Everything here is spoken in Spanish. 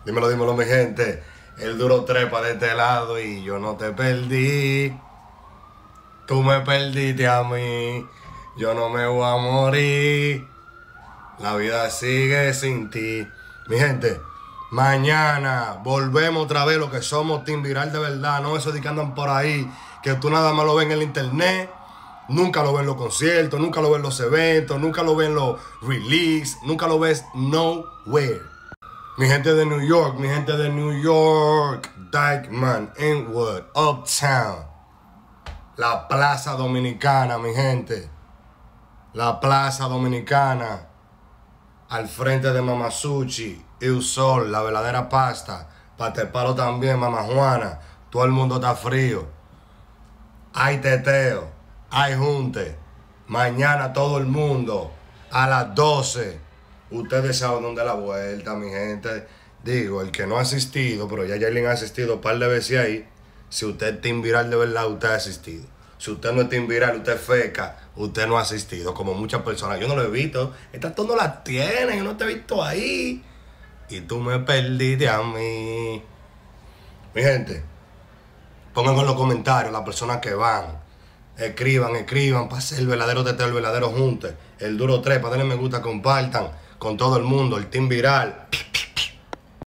Dímelo, dímelo, mi gente. El duro trepa de este lado y yo no te perdí. Tú me perdiste a mí. Yo no me voy a morir. La vida sigue sin ti. Mi gente, mañana volvemos otra vez lo que somos Team Viral de verdad. No eso de que andan por ahí, que tú nada más lo ves en el internet. Nunca lo ves en los conciertos, nunca lo ves en los eventos, nunca lo ves en los release, nunca lo ves nowhere. Mi gente de New York, mi gente de New York, Dykeman, Inwood, Uptown, la Plaza Dominicana, mi gente. La Plaza Dominicana, al frente de Mama Sushi, Il Sol, la verdadera pasta, Patepalo también, Mama Juana, todo el mundo está frío. Hay teteo, hay junte. Mañana todo el mundo a las 12. Ustedes saben dónde es la vuelta, mi gente. Digo, el que no ha asistido, pero ya Yailin ha asistido un par de veces ahí. Si usted es Team Viral de verdad, usted ha asistido. Si usted no es Team Viral, usted es feca, usted no ha asistido. Como muchas personas, yo no lo he visto. Estas tú no las tienes, yo no te he visto ahí. Y tú me perdiste a mí. Mi gente, pongan en los comentarios las personas que van. Escriban, para ser el verdadero teteo, el verdadero junte. El duro trepa, denle me gusta, compartan con todo el mundo, el Team Viral.